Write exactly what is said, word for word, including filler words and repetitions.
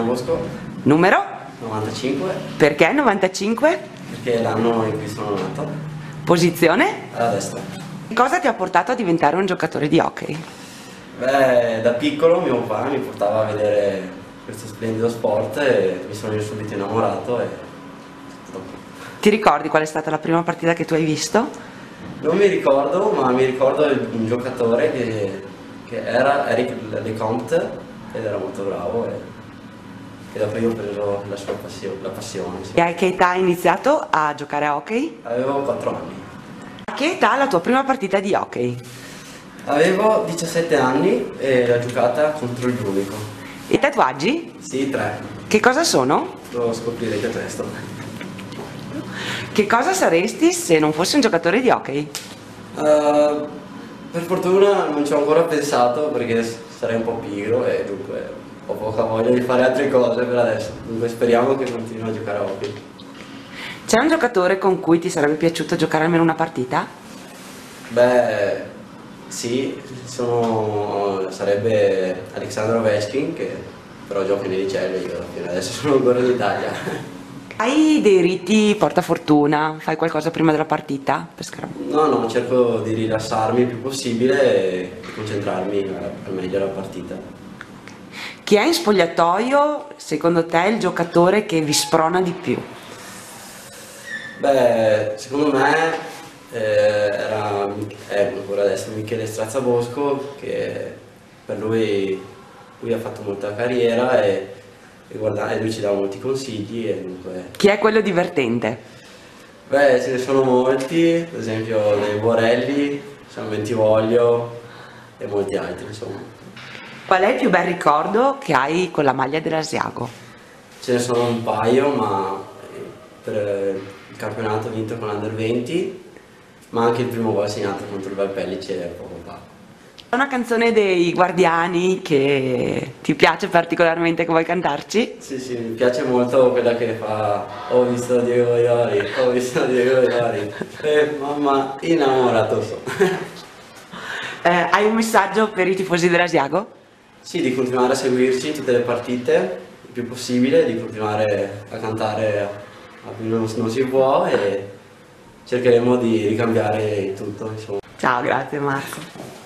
Alexandro Bosco. Numero? novantacinque. Perché novantacinque? Perché è l'anno in cui sono nato. Posizione? Alla destra. Cosa ti ha portato a diventare un giocatore di hockey? Beh, da piccolo mio papà mi portava a vedere questo splendido sport e mi sono subito innamorato e... Ti ricordi qual è stata la prima partita che tu hai visto? Non mi ricordo, ma mi ricordo un giocatore che, che era Eric Lecomte ed era molto bravo e, e dopo io ho preso la sua passione, la passione. Sì. E a che età hai iniziato a giocare a hockey? Avevo quattro anni. A che età la tua prima partita di hockey? Avevo diciassette anni e l'ho giocata contro il Brunico. I tatuaggi? Sì, tre. Che cosa sono? Lo scoprirete presto. Che cosa saresti se non fossi un giocatore di hockey? Uh, per fortuna non ci ho ancora pensato perché sarei un po' pigro e dunque ho poca voglia di fare altre cose per adesso. Dunque speriamo che continui a giocare a hockey. C'è un giocatore con cui ti sarebbe piaciuto giocare almeno una partita? Beh, sì, sono, sarebbe Alexandro Ovechkin che però gioca nei licelli, io fino adesso sono ancora in Italia. Hai dei riti portafortuna? Fai qualcosa prima della partita? Per scaram- No, no, cerco di rilassarmi il più possibile e concentrarmi al meglio alla partita. Chi è in spogliatoio, secondo te, il giocatore che vi sprona di più? Beh, secondo me eh, era è ancora adesso Michele Strazzabosco, che per lui, lui ha fatto molta carriera e, e, guarda, e lui ci dava molti consigli e dunque... Chi è quello divertente? Beh, ce ne sono molti, ad esempio dei Borelli, San Bentivoglio e molti altri, insomma. Qual è il più bel ricordo che hai con la maglia dell'Asiago? Ce ne sono un paio, ma per il campionato vinto con l'Under venti, ma anche il primo gol segnato contro il Valpellice poco fa. C'è una canzone dei Guardiani che ti piace particolarmente, che vuoi cantarci? Sì, sì, mi piace molto quella che fa ho visto Diego Iori, ho visto Diego Iori, e mamma innamorato so. Eh, hai un messaggio per i tifosi dell'Asiago? Sì, di continuare a seguirci in tutte le partite, il più possibile, di continuare a cantare a più non, non si può e cercheremo di ricambiare il tutto, insomma. Ciao, grazie Marco.